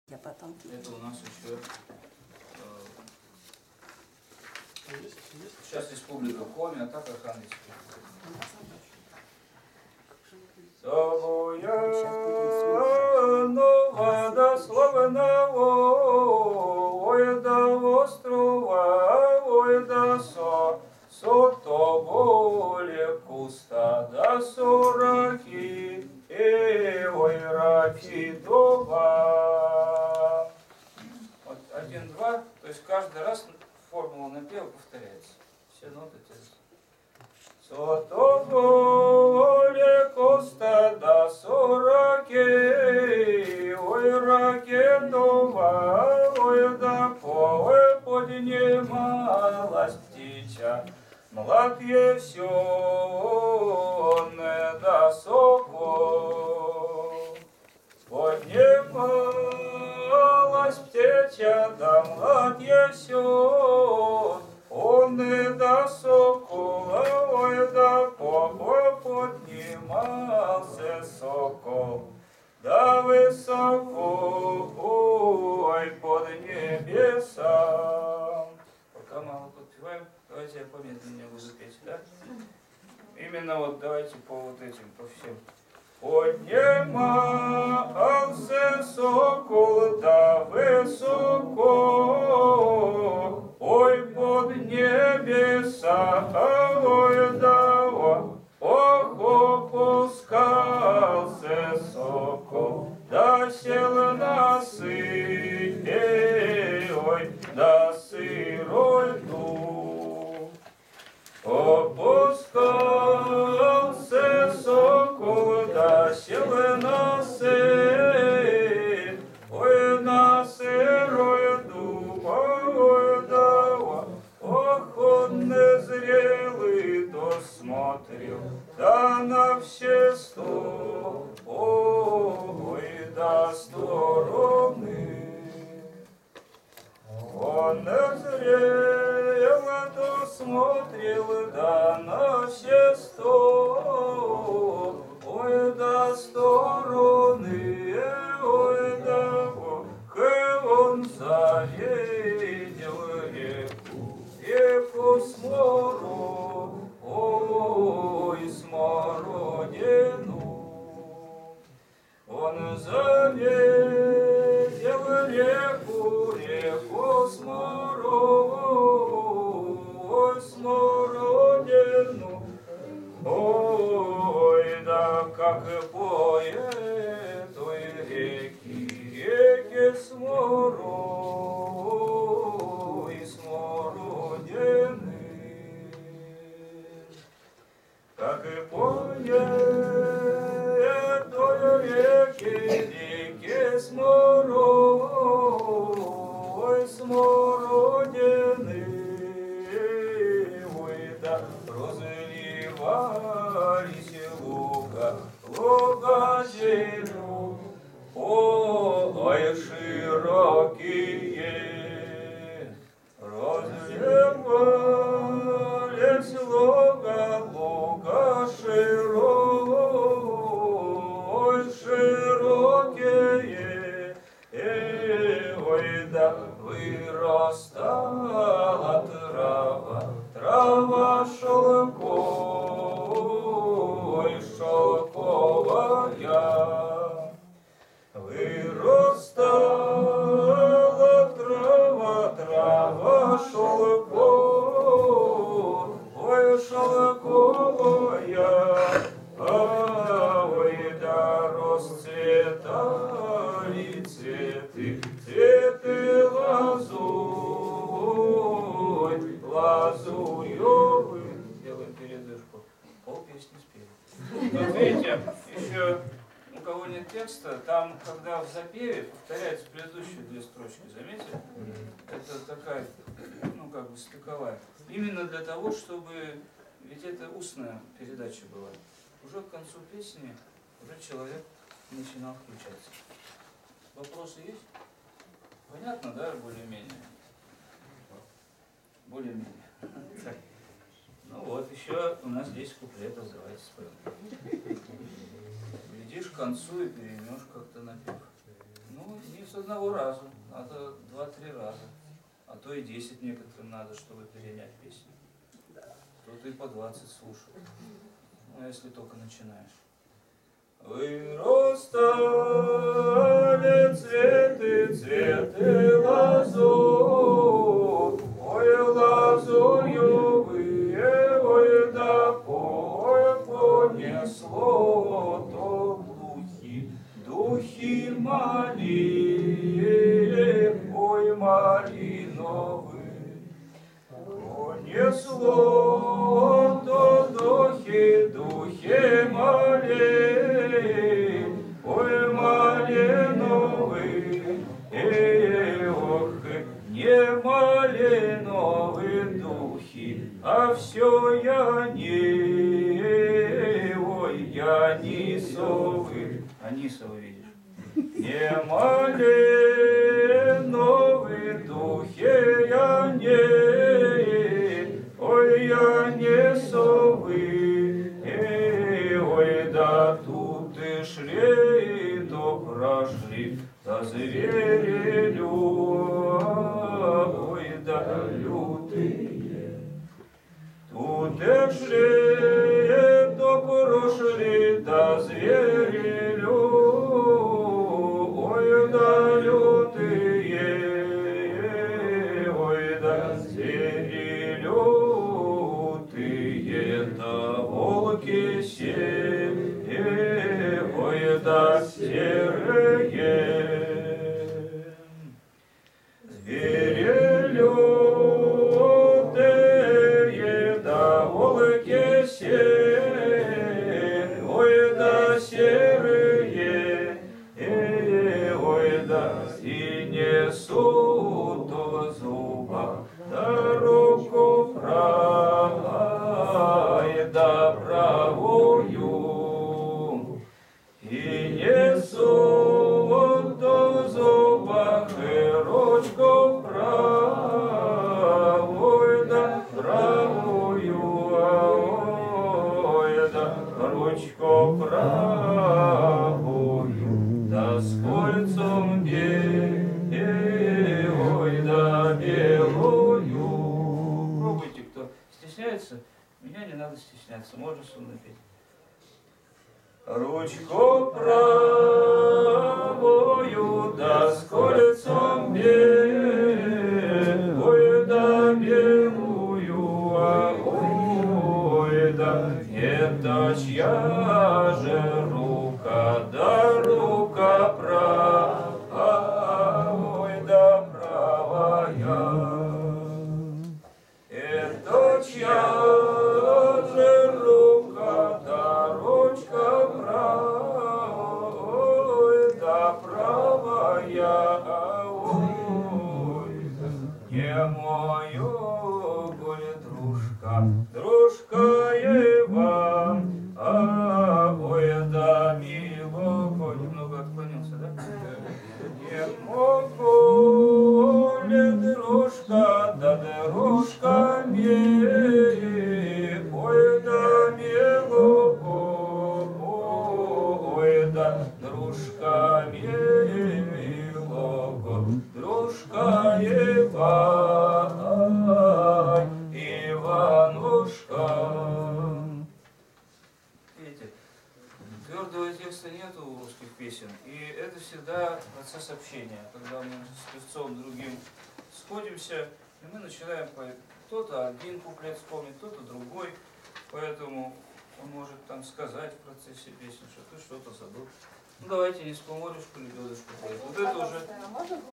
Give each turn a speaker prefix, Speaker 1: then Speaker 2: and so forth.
Speaker 1: Я потом...
Speaker 2: Это у нас еще сейчас Республика Коми, а так Архангельская. Нового дословного, ой да острова, ой да сото воле куста да сораки, ой раки дома. Вот 1-2, то есть каждый раз формула напева повторяется. Все ноты те же. Сото воле коста да сораки, ой раки дома, ой да поле поднималась птича, млад есённе да сокол. Поднималась птича, да млад есён, он и да сокола, ой да поднимался сокол, да высоко, ой, под небесам. Пока мало подпеваем, давайте я помедленнее буду петь, да? Именно вот давайте по вот этим, по всем. Поднимался сокол да высоко, ой, под небеса, ой, да, ох, опускался сокол, да сел на сыр, ой, да сырой дух. Опускался сокол, да сел на сыр, ой, на сырой дуб, ой, да, ох, он незрелый досмотрел, да на все сто, ой, до стороны. Он назрел, досмотрел, да на все сто, ой, до стороны, ой, да, он завидел реку смору, ой, смородину. Он завидел реку смородину, ой, да как поет той реки смородины, как поет той реки смородины, ой, да разливались луга зелю, ой, широкие, разливались луга широкие, ой, да вырастала трава шелковая, вырастала трава шелковая, ой, да расцветали цветы лазуревы. Делаем передышку. Полпесни спели. Вот видите, еще у кого нет текста, там, когда в запеве повторяются предыдущие две строчки, заметили? Это такая, ну как бы стыковая. Именно для того, чтобы, ведь это устная передача была. Уже к концу песни уже человек начинал включаться. Вопросы есть? Понятно, да, более-менее? Более-менее. Ну вот, еще у нас 10 куплетов, давайте споем. Глядишь к концу и переймешь как-то напев. Ну не с одного раза, надо 2-3 раза, а то и 10 некоторым надо, чтобы перенять песню. Кто-то и по 20 слушал, ну если только начинаешь. Вырастали цветы, цветы лазурь, ой, лазуревые, ой, да понесло, то духи малины, ой, малиновые. Понесло, то духи малины, ой, малиновые, ох, не малиновые духи, а все я не, ой, я нисовый. Анисовый, видишь? Не малиновые духи, я не, ой, я не совы, ой, да тут и шли, то прошли, да звери ой, да лютые. Тут и шли, то прошли, да звери ой, да лютые, ой, да звери лютые, да волки серые, ой, да серые. Звери лютые, да волки серые, ой, да серые, ой, да и несут в зубах, да руку правой, да правую, и несут в зубах и ручку правую, да правую, ой, да ручку правую, да с кольцом ой, да белую. Пробуйте, кто стесняется, меня не надо стесняться, можно сонно петь. Ручку правую, да с кольцом ой, да белую, ой, да это чья же рука, да рука правая, ой, да правая. Это чья же рука, да ручка правая, да правая, ой, не мою горе дружка, дружка Иван, ой, да милого, немного отклонился, да? Не могу ли дружка, да дружка ой, да милого, ой, да дружка милого, дружка Иванушка. Видите, твердого текста нету у русских песен, и это всегда процесс общения, когда мы с певцом другим сходимся, и мы начинаем поэть. Кто-то один куплет вспомнит, кто-то другой, поэтому он может там сказать в процессе песни, что ты что-то забыл. Ну давайте не вспоморишь, лебедушку. Вот это уже